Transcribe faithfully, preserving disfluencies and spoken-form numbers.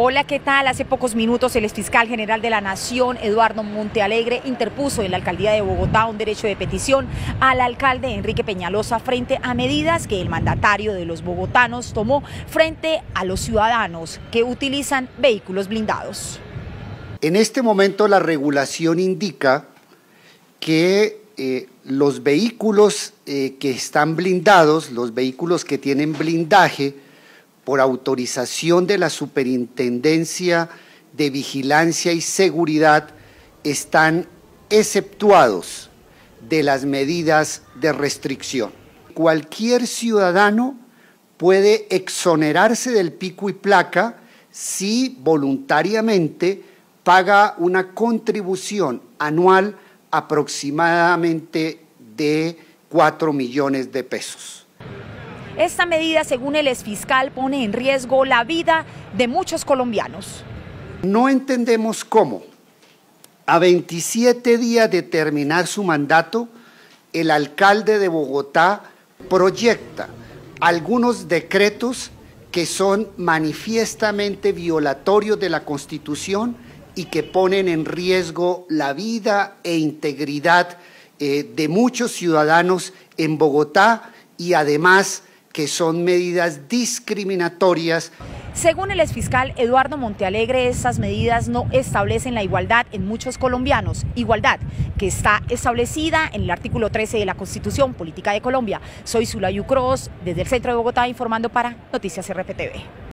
Hola, ¿qué tal? Hace pocos minutos el exfiscal general de la Nación, Eduardo Montealegre, interpuso en la alcaldía de Bogotá un derecho de petición al alcalde Enrique Peñalosa frente a medidas que el mandatario de los bogotanos tomó frente a los ciudadanos que utilizan vehículos blindados. En este momento la regulación indica que eh, los vehículos eh, que están blindados, los vehículos que tienen blindaje, por autorización de la Superintendencia de Vigilancia y Seguridad, están exceptuados de las medidas de restricción. Cualquier ciudadano puede exonerarse del pico y placa si voluntariamente paga una contribución anual aproximadamente de cuatro millones de pesos. Esta medida, según el exfiscal, pone en riesgo la vida de muchos colombianos. No entendemos cómo, a veintisiete días de terminar su mandato, el alcalde de Bogotá proyecta algunos decretos que son manifiestamente violatorios de la Constitución y que ponen en riesgo la vida e integridad eh, de muchos ciudadanos en Bogotá y además que son medidas discriminatorias. Según el exfiscal Eduardo Montealegre, estas medidas no establecen la igualdad en muchos colombianos, igualdad que está establecida en el artículo trece de la Constitución Política de Colombia. Soy Zulayu Cross, desde el centro de Bogotá, informando para Noticias R P T V.